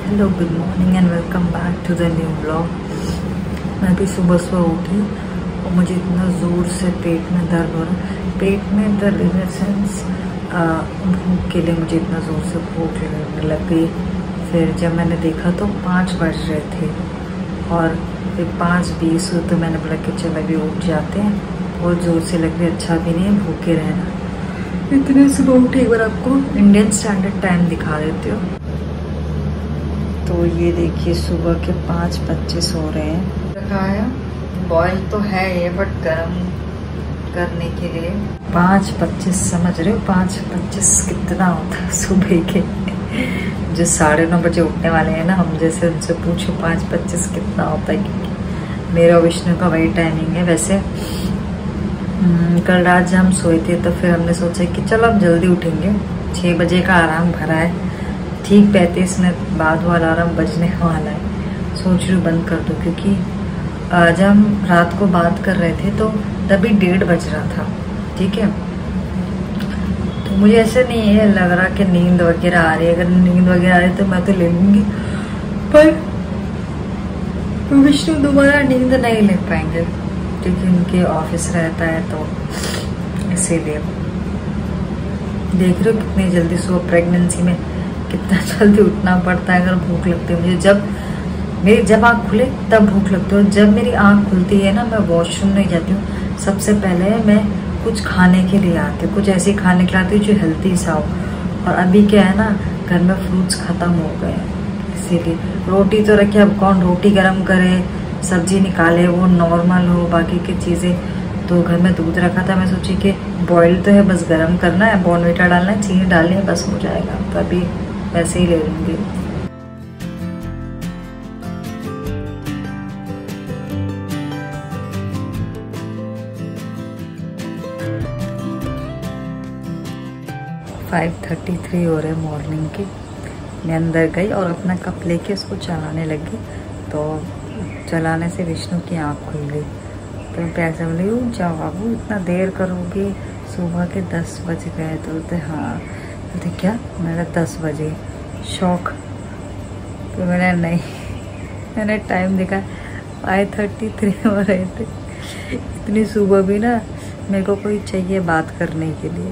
Hello, good morning and welcome back to the new blog. मैं भी सुबह सुबह उठी और मुझे इतना ज़ोर से पेट में दर्द हो रहा। पेट में दर्द इन द सेंस भूख के लिए मुझे इतना ज़ोर से भूख लगने लग गई। फिर जब मैंने देखा तो 5 बज रहे थे और फिर 5:20 हुए तो मैंने बोला कि चलो अभी उठ जाते हैं। बहुत ज़ोर से लग रही, अच्छा भी नहीं है भूखे रहना। इतने सुबह उठी, एक बार आपको इंडियन स्टैंडर्ड टाइम दिखा देती हूँ। तो ये देखिए सुबह के 5:25 हो रहे हैं। रखाया बॉयल तो है ये, बट गर्म करने के लिए 5:25 समझ रहे हो। 5:25 कितना होता है सुबह के? जो 9:30 बजे उठने वाले हैं ना, हम जैसे उनसे पूछो 5:25 कितना होता है, क्योंकि मेरा विष्णु का वही टाइमिंग है। वैसे कल रात जब हम सोए थे तो फिर हमने सोचा कि चलो अब जल्दी उठेंगे। 6 बजे का अलार्म भरा है, ठीक 35 मिनट बाद वो अलार्म बजने वाला है। सोच रही हूँ बंद कर दूँ, क्योंकि जब हम रात को बात कर रहे थे तो तभी 1:30 बज रहा था। ठीक है, तो मुझे ऐसे नहीं है लग रहा कि नींद वगैरह आ रही है। अगर नींद वगैरह आ रही है तो मैं तो ले लूँगी, पर विष्णु दोबारा नींद नहीं ले पाएंगे क्योंकि उनके ऑफिस रहता है। तो इसीलिए देख रहे हो कितनी जल्दी सुबह प्रेगनेंसी में कितना जल्दी उठना पड़ता है। अगर भूख लगती है मुझे, जब आँख खुले तब भूख लगती है। जब मेरी आँख खुलती है ना, मैं वॉशरूम नहीं जाती हूँ, सबसे पहले मैं कुछ खाने के लिए आती हूँ, कुछ ऐसे खाने के लिए आती हूँ जो हेल्थी सा हो। और अभी क्या है ना, घर में फ्रूट्स ख़त्म हो गए हैं, इसीलिए रोटी तो रखी। अब कौन रोटी गर्म करे, सब्जी निकाले वो नॉर्मल हो, बाकी की चीज़ें। तो घर में दूध रखा था, मैं सोची कि बॉयल तो है, बस गर्म करना है, बॉर्नविटा डालना है, चीनी डालनी है, बस हो जाएगा। तो अभी वैसे ही ले लूँगी। फाइव 5:33 हो रहे मॉर्निंग के। मैं अंदर गई और अपना कप लेके उसको चलाने लगी। तो चलाने से विष्णु की आँख खुल गई। तो मैं प्यार से बोली, उठ जाओ बाबू, इतना देर करोगे, सुबह के 10 बज गए। तो बोलते हाँ। बोलते क्या? मेरा 10 बजे। शौक। तो मैंने नहीं, मैंने टाइम देखा 5:33 हो रहे थे। इतनी सुबह भी ना मेरे को कोई चाहिए बात करने के लिए।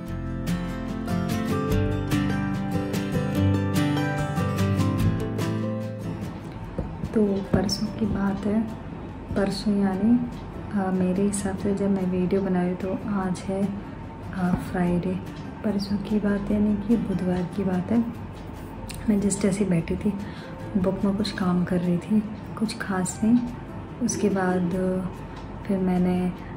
तो परसों की बात है, परसों यानी मेरे हिसाब से जब मैं वीडियो बना रही तो आज है फ्राइडे। परसों की बात यानी कि बुधवार की बात है। मैं जस्ट ऐसी बैठी थी, बुक में कुछ काम कर रही थी, कुछ खास नहीं। उसके बाद फिर मैंने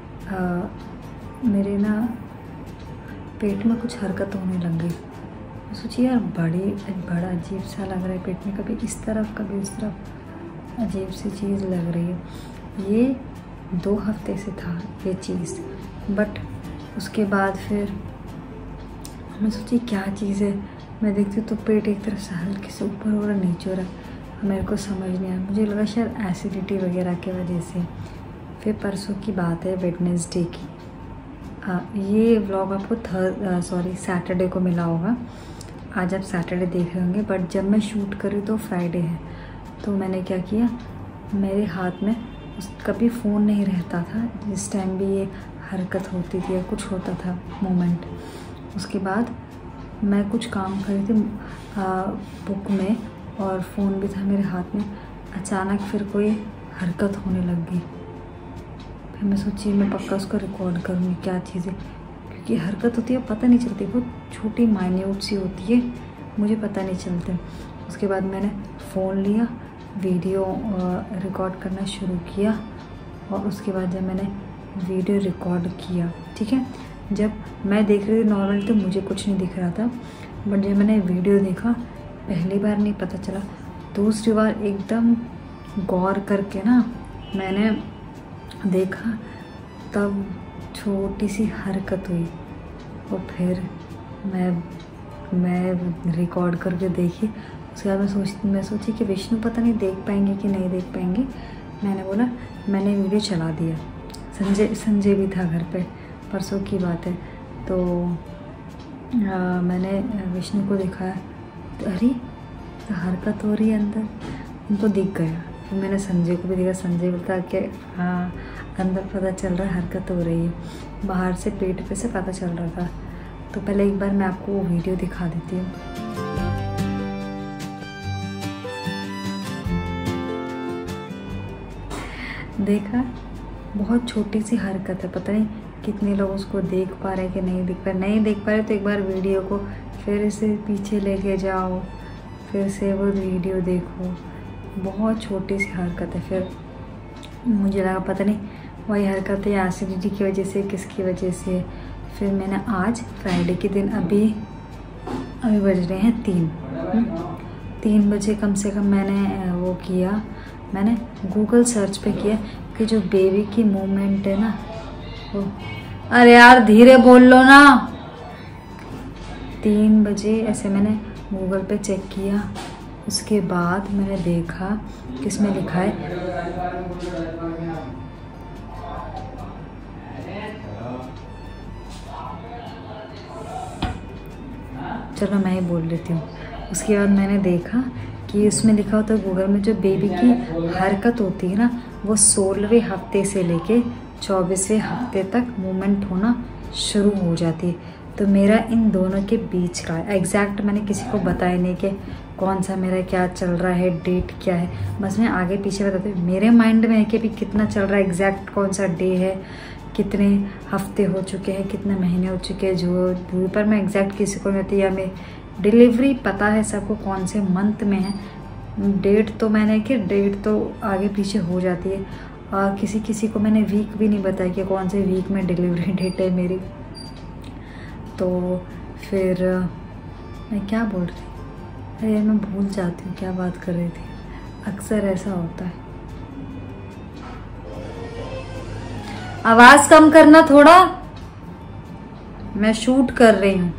मेरे ना पेट में कुछ हरकत होने लग गई। सोचिए यार, बड़ा अजीब सा लग रहा है पेट में, कभी इस तरफ कभी उस तरफ, अजीब सी चीज़ लग रही है। ये 2 हफ्ते से था ये चीज़, बट उसके बाद फिर मैं सोची क्या चीज़ है। मैं देखती हूँ तो पेट एक तरफ से हल्के से ऊपर हो रहा, नीचे हो रहा। मेरे को समझ नहीं आया, मुझे लगा शायद एसिडिटी वगैरह की वजह से। फिर परसों की बात है, वेडनेसडे की। ये व्लॉग आपको सैटरडे को मिला होगा। आज आप सैटरडे देख रहे होंगे, बट जब मैं शूट करी तो फ्राइडे है। तो मैंने क्या किया, मेरे हाथ में कभी फ़ोन नहीं रहता था जिस टाइम भी ये हरकत होती थी या कुछ होता था मोमेंट। उसके बाद मैं कुछ काम कर रही थी बुक में और फ़ोन भी था मेरे हाथ में। अचानक फिर कोई हरकत होने लग गई। फिर मैं सोची मैं पक्का उसको रिकॉर्ड करूँगी क्या चीज़ है, क्योंकि हरकत होती है पता नहीं चलती, बहुत छोटी माइन्यूट सी होती है, मुझे पता नहीं चलता। उसके बाद मैंने फ़ोन लिया, वीडियो रिकॉर्ड करना शुरू किया। और उसके बाद जब मैंने वीडियो रिकॉर्ड किया, ठीक है, जब मैं देख रही थी नॉर्मल तो मुझे कुछ नहीं दिख रहा था, बट जब मैंने वीडियो देखा, पहली बार नहीं पता चला, दूसरी बार एकदम गौर करके ना मैंने देखा, तब छोटी सी हरकत हुई। और फिर मैं रिकॉर्ड करके देखी। उसके बाद मैं सोची कि विष्णु पता नहीं देख पाएंगे कि नहीं देख पाएंगे। मैंने बोला, मैंने वीडियो चला दिया। संजय भी था घर पे, परसों की बात है। तो मैंने विष्णु को दिखाया, तो अरे तो हरकत हो रही है अंदर, उनको दिख गया। फिर मैंने संजय को भी देखा, संजय बोलता कि हाँ अंदर पता चल रहा है हरकत हो रही है, बाहर से पेट पे से पता चल रहा था। तो पहले एक बार मैं आपको वो वीडियो दिखा देती हूँ। देखा, बहुत छोटी सी हरकत है, पता नहीं कितने लोग उसको देख पा रहे हैं कि नहीं देख पा रहे। नहीं देख पा रहे तो एक बार वीडियो को फिर से पीछे लेके जाओ, फिर से वो वीडियो देखो। बहुत छोटी सी हरकत है। फिर मुझे लगा पता नहीं वही हरकत है एसिडिटी की वजह से, किसकी वजह से। फिर मैंने आज फ्राइडे के दिन अभी बज रहे हैं 3 बजे कम से कम मैंने वो किया, मैंने गूगल सर्च पे किया कि जो बेबी की मूवमेंट है ना वो, अरे यार धीरे बोल लो ना। 3 बजे ऐसे मैंने गूगल पे चेक किया, उसके बाद मैंने देखा किसमें लिखा है चलो मैं ही बोल लेती हूँ। उसके बाद मैंने देखा कि उसमें लिखा होता है गूगल में, जो बेबी की हरकत होती है ना वो 16वें हफ्ते से लेके 24वें हफ्ते तक मूवमेंट होना शुरू हो जाती है। तो मेरा इन दोनों के बीच का एग्जैक्ट मैंने किसी को बताया नहीं कि कौन सा मेरा क्या चल रहा है, डेट क्या है, बस मैं आगे पीछे बताती हूँ। मेरे माइंड में है कि अभी कितना चल रहा है, एग्जैक्ट कौन सा डे है, कितने हफ्ते हो चुके हैं, कितने महीने हो चुके हैं, जो पर मैं एग्जैक्ट किसी को नहीं, या मैं डिलीवरी पता है सबको कौन से मंथ में है। डेट तो मैंने कि डेट तो आगे पीछे हो जाती है, और किसी को मैंने वीक भी नहीं बताया कि कौन से वीक में डिलीवरी डेट है मेरी। तो फिर मैं क्या बोल रही थी, अरे मैं भूल जाती हूँ क्या बात कर रही थी, अक्सर ऐसा होता है। आवाज़ कम करना थोड़ा, मैं शूट कर रही हूँ।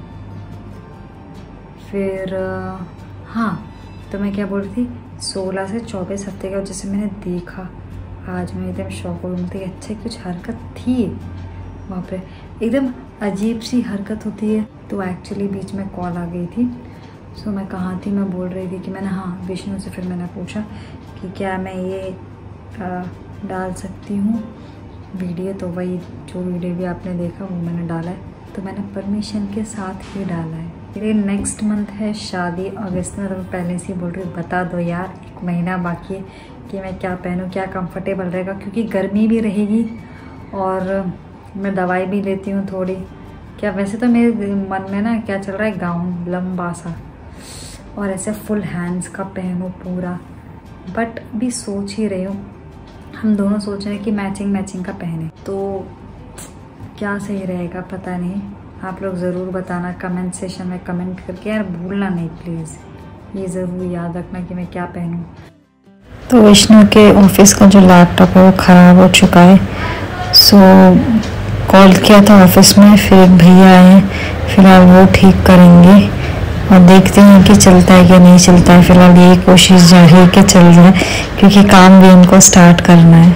फिर हाँ, तो मैं क्या बोल रही थी, 16 से 24 हफ्ते का जैसे मैंने देखा, आज मैं एकदम शौक हो गई थी। अच्छा कुछ हरकत थी वहाँ पे, एकदम अजीब सी हरकत होती है। तो एक्चुअली बीच में कॉल आ गई थी। सो मैं कहाँ थी, मैं बोल रही थी कि मैंने हाँ विष्णु से फिर मैंने पूछा कि क्या मैं ये डाल सकती हूँ वीडियो। तो वही जो वीडियो भी आपने देखा वो मैंने डाला है, तो मैंने परमिशन के साथ ही डाला है। मेरे नेक्स्ट मंथ है शादी अगस्त में, तो मैं पहले से ही बोल रही हूँ बता दो यार, 1 महीना बाकी है कि मैं क्या पहनूँ, क्या कंफर्टेबल रहेगा, क्योंकि गर्मी भी रहेगी और मैं दवाई भी लेती हूँ थोड़ी। क्या वैसे तो मेरे मन में ना क्या चल रहा है, गाउन लंबा सा और ऐसे फुल हैंड्स का पहनूँ पूरा, बट भी सोच ही रही हूँ, हम दोनों सोच रहे हैं कि मैचिंग का पहने, तो क्या सही रहेगा पता नहीं। आप लोग ज़रूर बताना कमेंट सेशन में कमेंट करके, यार भूलना नहीं प्लीज़, ये ज़रूर याद रखना कि मैं क्या पहनूँ। तो विष्णु के ऑफिस का जो लैपटॉप है वो ख़राब हो चुका है। सो कॉल किया था ऑफिस में, फिर एक भैया आए, फिलहाल वो ठीक करेंगे और देखते हैं कि चलता है कि नहीं चलता है। फिलहाल यही कोशिश जारी है कि चल जाए, क्योंकि काम भी इनको स्टार्ट करना है।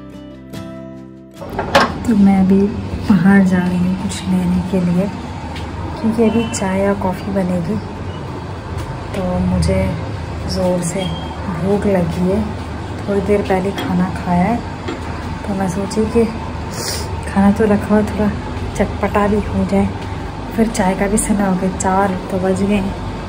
तो मैं अभी बाहर जा रही हूँ कुछ लेने के लिए, क्योंकि अभी चाय या कॉफ़ी बनेगी, तो मुझे ज़ोर से भूख लगी है। थोड़ी देर पहले खाना खाया है, तो मैं सोची कि खाना तो रखा हो, थोड़ा चटपटा भी हो जाए। फिर चाय का भी समय हो गया, 4 तो बज गए।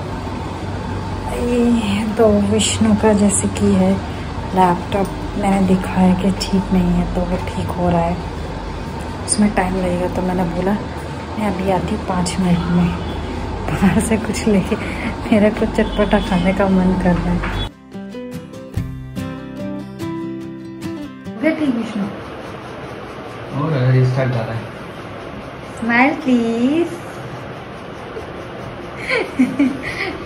तो विष्णु का जैसे कि है लैपटॉप, मैंने दिखाया कि ठीक नहीं है, तो वो ठीक हो रहा है, उसमें टाइम लगेगा। तो मैंने बोला मैं अभी आती हूँ 5 मिनट में, बाहर से कुछ लेके, मेरा कुछ चटपटा खाने का मन कर रहा है। ठीक विष्णु, और रिस्टार्ट कर रहा है। Smile please.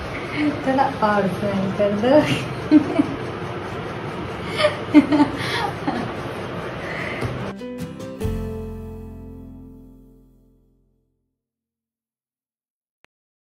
थोड़ा और स्माइल कर दो।